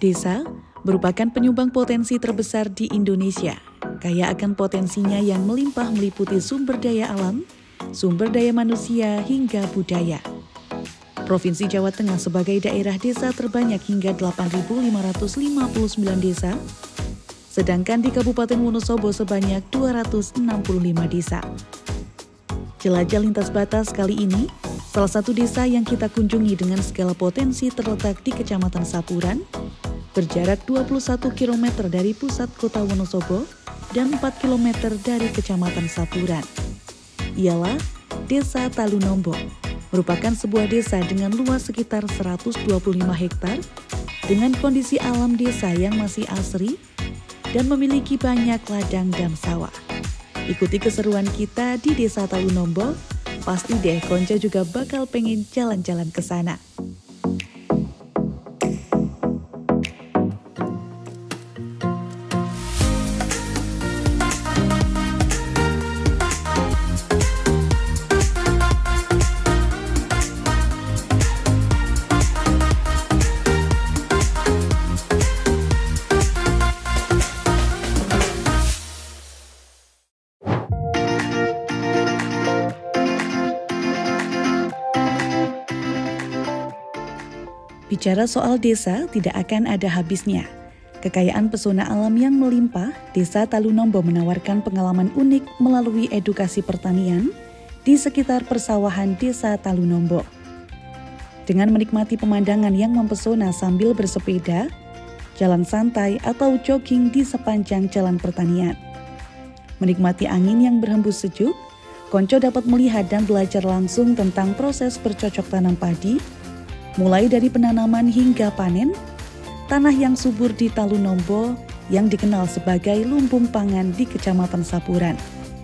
Desa merupakan penyumbang potensi terbesar di Indonesia, kaya akan potensinya yang melimpah meliputi sumber daya alam, sumber daya manusia, hingga budaya. Provinsi Jawa Tengah sebagai daerah desa terbanyak hingga 8.559 desa, sedangkan di Kabupaten Wonosobo sebanyak 265 desa. Jelajah lintas batas kali ini, salah satu desa yang kita kunjungi dengan skala potensi terletak di Kecamatan Sapuran, berjarak 21 km dari pusat kota Wonosobo dan 4 km dari Kecamatan Sapuran. Ialah Desa Talunombo, merupakan sebuah desa dengan luas sekitar 125 hektar, dengan kondisi alam desa yang masih asri dan memiliki banyak ladang dan sawah. Ikuti keseruan kita di Desa Talunombo, pasti deh Konco juga bakal pengen jalan-jalan ke sana. Bicara soal desa tidak akan ada habisnya. Kekayaan pesona alam yang melimpah, Desa Talunombo menawarkan pengalaman unik melalui edukasi pertanian di sekitar persawahan Desa Talunombo. Dengan menikmati pemandangan yang mempesona sambil bersepeda, jalan santai atau jogging di sepanjang jalan pertanian. Menikmati angin yang berhembus sejuk, Konco dapat melihat dan belajar langsung tentang proses bercocok tanam padi, mulai dari penanaman hingga panen. Tanah yang subur di Talunombo yang dikenal sebagai lumbung pangan di Kecamatan Sapuran.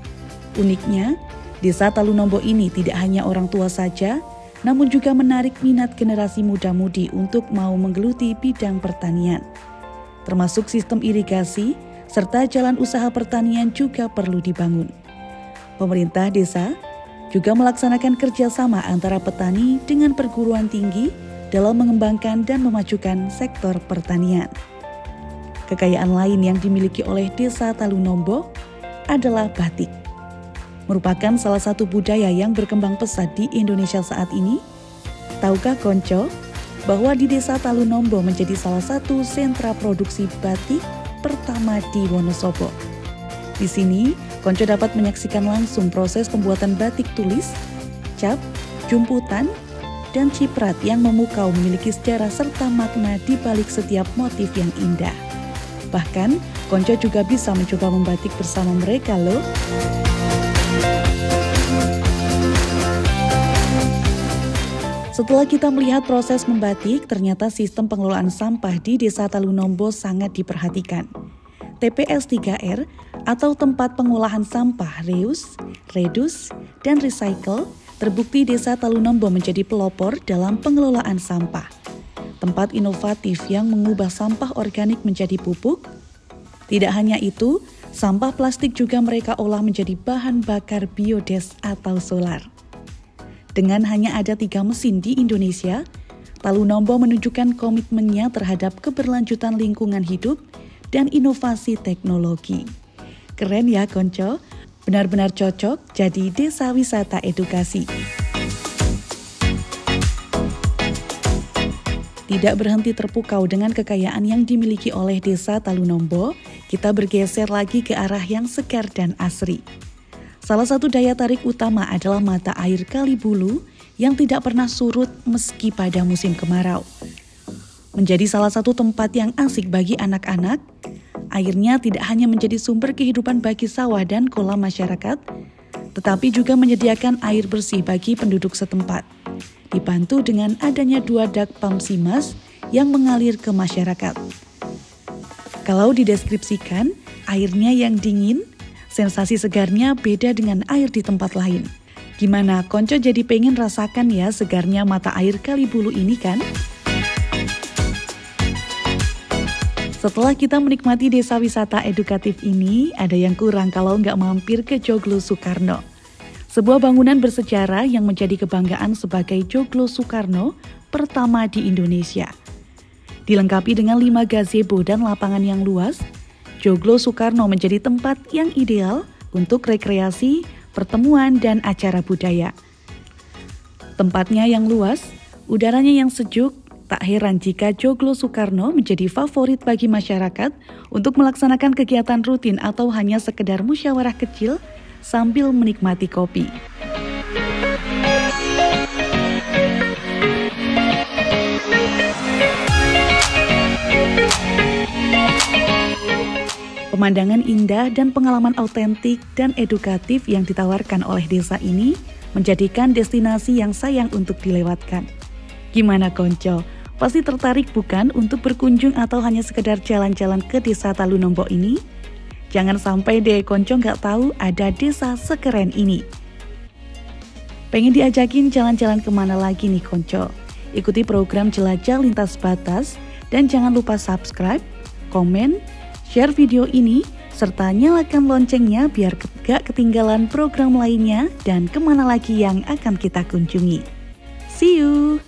Uniknya, Desa Talunombo ini tidak hanya orang tua saja, namun juga menarik minat generasi muda-mudi untuk mau menggeluti bidang pertanian. Termasuk sistem irigasi, serta jalan usaha pertanian juga perlu dibangun. Pemerintah desa juga melaksanakan kerjasama antara petani dengan perguruan tinggi dalam mengembangkan dan memajukan sektor pertanian. Kekayaan lain yang dimiliki oleh Desa Talunombo adalah batik. Merupakan salah satu budaya yang berkembang pesat di Indonesia saat ini. Tahukah Konco bahwa di Desa Talunombo menjadi salah satu sentra produksi batik pertama di Wonosobo? Di sini, Konco dapat menyaksikan langsung proses pembuatan batik tulis, cap, jumputan, dan ciprat yang memukau memiliki sejarah serta makna di balik setiap motif yang indah. Bahkan, Konco juga bisa mencoba membatik bersama mereka loh. Setelah kita melihat proses membatik, ternyata sistem pengelolaan sampah di Desa Talunombo sangat diperhatikan. TPS 3R atau tempat pengolahan sampah reuse, reduce, dan recycle terbukti Desa Talunombo menjadi pelopor dalam pengelolaan sampah. Tempat inovatif yang mengubah sampah organik menjadi pupuk. Tidak hanya itu, sampah plastik juga mereka olah menjadi bahan bakar biodes atau solar. Dengan hanya ada 3 mesin di Indonesia, Talunombo menunjukkan komitmennya terhadap keberlanjutan lingkungan hidup dan inovasi teknologi. Keren ya Konco, benar-benar cocok jadi desa wisata edukasi. Tidak berhenti terpukau dengan kekayaan yang dimiliki oleh Desa Talunombo, kita bergeser lagi ke arah yang segar dan asri. Salah satu daya tarik utama adalah mata air Kali Bulu yang tidak pernah surut meski pada musim kemarau. Menjadi salah satu tempat yang asik bagi anak-anak, airnya tidak hanya menjadi sumber kehidupan bagi sawah dan kolam masyarakat, tetapi juga menyediakan air bersih bagi penduduk setempat, dibantu dengan adanya 2 dak pam Simas yang mengalir ke masyarakat. Kalau dideskripsikan, airnya yang dingin, sensasi segarnya beda dengan air di tempat lain. Gimana, Konco jadi pengen rasakan ya segarnya mata air Kali Bulu ini kan? Setelah kita menikmati desa wisata edukatif ini, ada yang kurang kalau nggak mampir ke Joglo Soekarno. Sebuah bangunan bersejarah yang menjadi kebanggaan sebagai Joglo Soekarno pertama di Indonesia. Dilengkapi dengan 5 gazebo dan lapangan yang luas, Joglo Soekarno menjadi tempat yang ideal untuk rekreasi, pertemuan, dan acara budaya. Tempatnya yang luas, udaranya yang sejuk, tak heran jika Joglo Soekarno menjadi favorit bagi masyarakat untuk melaksanakan kegiatan rutin atau hanya sekedar musyawarah kecil sambil menikmati kopi. Pemandangan indah dan pengalaman autentik dan edukatif yang ditawarkan oleh desa ini menjadikan destinasi yang sayang untuk dilewatkan. Gimana konco? Pasti tertarik bukan untuk berkunjung atau hanya sekedar jalan-jalan ke desa Talunombo ini? Jangan sampai deh konco nggak tahu ada desa sekeren ini. Pengen diajakin jalan-jalan kemana lagi nih konco? Ikuti program Jelajah Lintas Batas dan jangan lupa subscribe, komen, share video ini, serta nyalakan loncengnya biar gak ketinggalan program lainnya dan kemana lagi yang akan kita kunjungi. See you!